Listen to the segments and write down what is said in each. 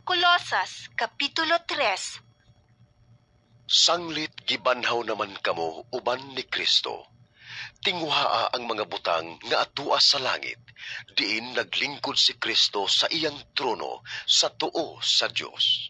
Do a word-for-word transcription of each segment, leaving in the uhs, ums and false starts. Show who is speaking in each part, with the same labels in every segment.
Speaker 1: Kolosas, Kapitulo tres.
Speaker 2: Sanglit gibanhaw naman kamo uban ni Kristo. Tinguhaa ang mga butang nga atua sa langit, diin naglingkod si Kristo sa iyang trono sa tuo sa Dios.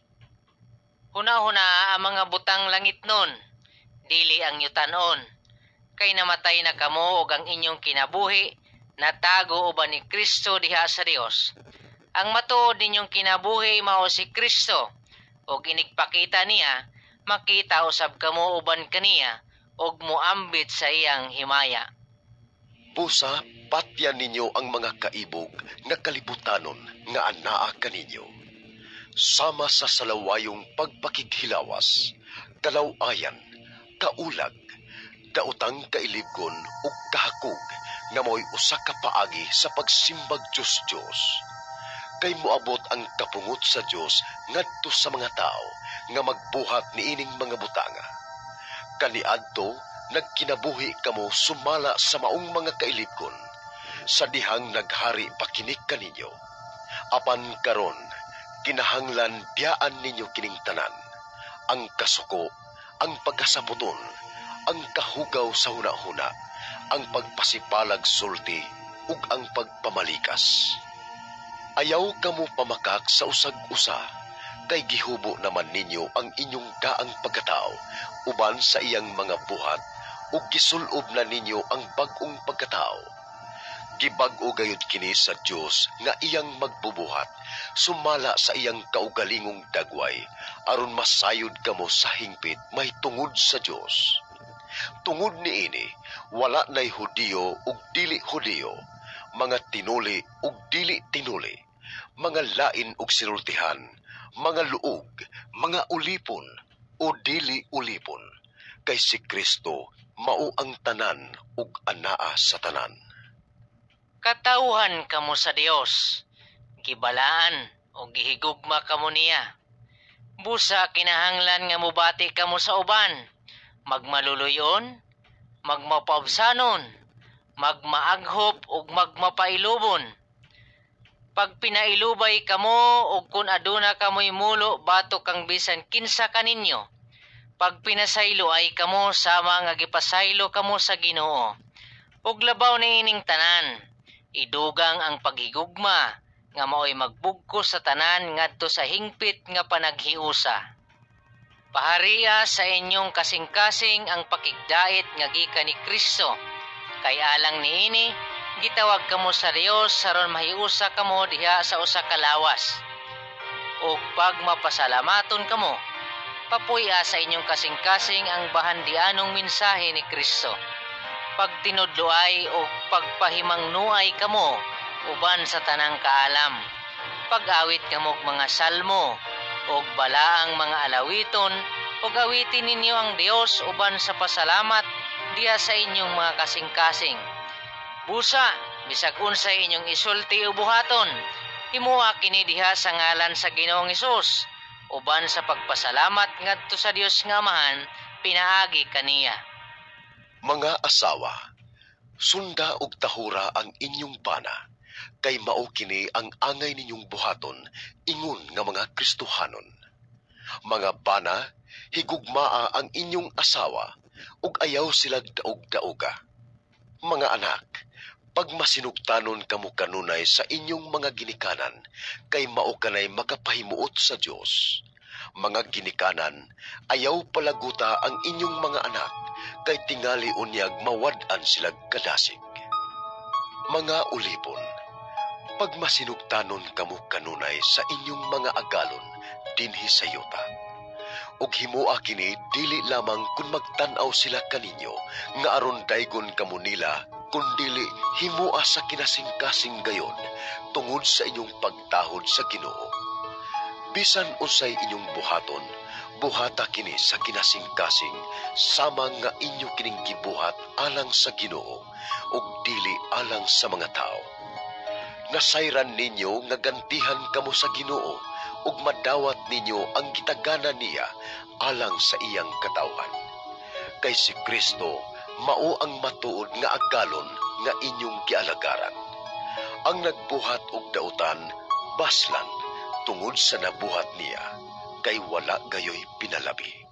Speaker 3: Huna-huna ang mga butang langit nun, dili ang yutanon. Kay namatay na kamo og ang inyong kinabuhi, natago uban ni Kristo diha sa Dios. Ang matuod ninyong kinabuhi mao si Kristo, og inigpakita niya, makita usab kamo uban kaniya, og muambit sa iyang himaya.
Speaker 2: Busa, patyan ninyo ang mga kaibog nga kalibutanon nga anaa kaninyo. Sama sa salawayong pagpakighilawas, kalawayan, kaulag, daotang kailibgon ug kahakog nga mo'y usa ka paagi sa pagsimbag Diyos-Diyos. Kay moabot ang kapungot sa Dios ngadto sa mga tao nga magbuhat niining mga butanga. Kaniadto nagkinabuhi kamo sumala sa maong mga kailibgon, sa dihang naghari pakinik kaninyo. Apan karon kinahanglan biyaan ninyo kining tanan, ang kasuko, ang pagkasaputon, ang kahugaw sa huna-huna, ang pagpasipalag sulti ug ang pagpamalikas. Ayaw kamo pamakak sa usag-usa, kay gihubo naman ninyo ang inyong daang pagkatao uban sa iyang mga buhat ug gisulob na ninyo ang bag-ong pagkatao. Gibag-o gayud kini sa Dios nga iyang magbubuhat sumala sa iyang kaugalingong dagway aron masayod kamo sa hingpit may tungod sa Dios. Tungod niini wala nay Hudiyo ug dili Hudiyo, mga tinuli ug dili tinuli, mga lain ug sinultihan, mga luog, mga ulipon o dili ulipon, kay si Kristo mao ang tanan ug anaa sa tanan.
Speaker 3: Katauhan kamo sa Dios, gibalaan o gihigugma kamo niya. Busa kinahanglan nga mubati kamo sa uban, magmaluluyon, magmapaubsanon, magmaaghop ug magmapailubon. Pag pinailubay kamo ug kun aduna kamoy mulo batok kang bisan kinsa kaninyo, pag pinasaylo ay kamo sama nga gipasaylo kamo sa Ginoo. Ug labaw niining tanan, idugang ang paghigugma nga mao'y magbugkos sa tanan ngadto sa hingpit nga panaghiusa. Pahariya sa inyong kasing-kasing ang pakigdait nga gikan ni Kristo, kay alang niini gitawag kamo sa Dios aron mahiusa kamo diha sa usa ka lawas. Ug pag mapasalamaton kamo, papuy-a sa inyong kasing-kasing ang bahandianong mensahe ni Kristo. Pagtinudloay o pagpahimangnuay kamo uban sa tanang kaalam. Pag-awit kamo og mga salmo og balaang mga alawiton ug awitin ninyo ang Dios uban sa pasalamat diha sa inyong mga kasing-kasing. Busa, bisag unsay inyong isulti o buhaton, himuha kini diha sa ngalan sa Ginoong Hesus, uban sa pagpasalamat ngadto sa Dios nga Amahan, pinaagi kaniya.
Speaker 2: Mga asawa, sunda og tahura ang inyong bana, kay mao kini ang angay ninyong buhaton ingon nga mga Kristohanon. Mga bana, higugmaa ang inyong asawa ug ayaw sila daog-daoga. Mga anak, pag masinugtanon kamo kanunay sa inyong mga ginikanan, kay mao kanay makapahimuot sa Dios. Mga ginikanan, ayaw palaguta ang inyong mga anak, kay tingali unyag mawad-an sila kadasig. Mga ulipon, pag masinugtanon kamo kanunay sa inyong mga agalon dinhi sa yuta, ug himoa kini dili lamang kun magtan-aw sila kaninyo nga aron daygon kamo nila, kundili himoa sa kinasing-kasing gayon tungod sa inyong pagtahod sa Ginoo. Bisan unsay inyong buhaton, buhata kini sa kinasing-kasing sama nga inyo kining gibuhat alang sa Ginoo ug dili alang sa mga tao. Nasayran ninyo nga gantihan kamo sa Ginoo ug madawat ninyo ang gitagana niya alang sa iyang katawhan. Kay si Kristo mao ang matuod nga agalon nga inyong gialagaran. Ang nagbuhat og dautan, baslan, tungod sa nabuhat niya, kay wala gayoy pinalabi.